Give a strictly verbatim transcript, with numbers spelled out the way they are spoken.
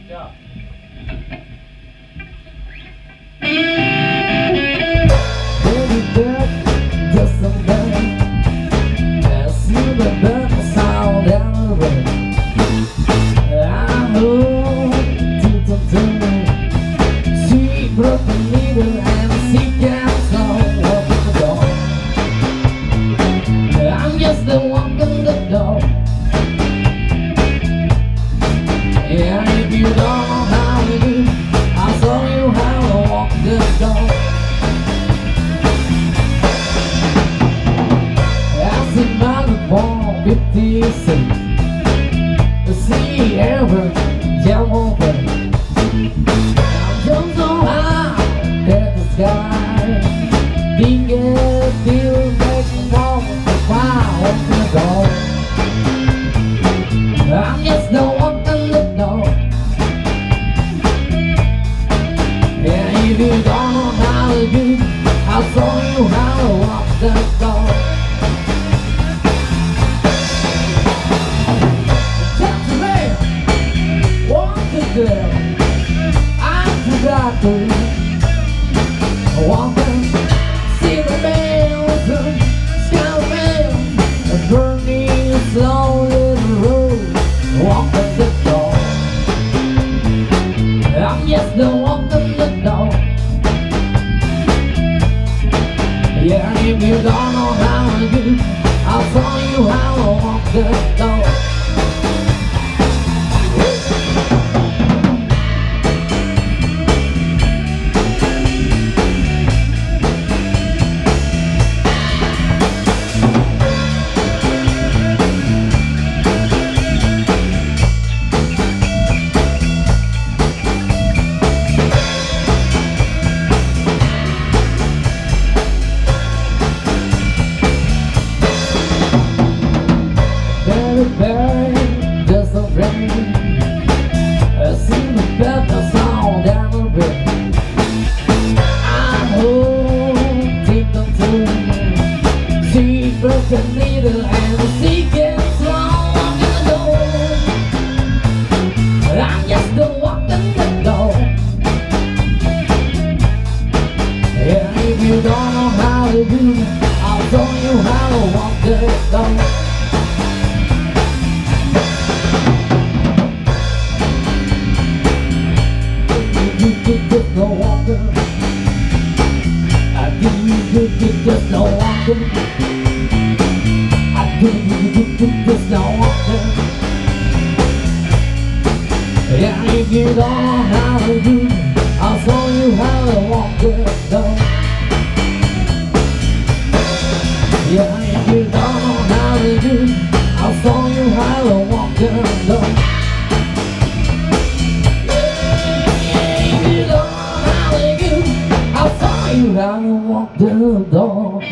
Yeah. Baby, that just a man. As you the bird sound down the road. I know to to she broke the needle and she can't slow open the door. I'm just the walk in the door. And if you don't know how to do, I'll show you how to walk the door. As in my four fifty-six, the sea ever jump over. I'm just so high at the sky, think it feel like a moment to fly open the door. I'm just the one. If you don't know how to do, I'll show you how to walk the door. Just a man, walk the door. I forgot to walk and see the bells and sky bells and burning slow little road. Walk the door. I'm just the walking the door. Yeah, if you don't know how to do, I'll show you how to walk the door. Just a rain, I see the better sound down the road. I hold, take them to she broke a needle and she gets slow in the door. I'm just the walking the door. Yeah, if you don't know how to do, I'll show you how to walk the door. Just no walking. I give you good, good, just no walking. I give you good, good, just no walking. Yeah, if you don't know how to do, I'll show you how to walk the door. Yeah, if you don't know how to do, I'll show you how to walk the door. You how to walk the door.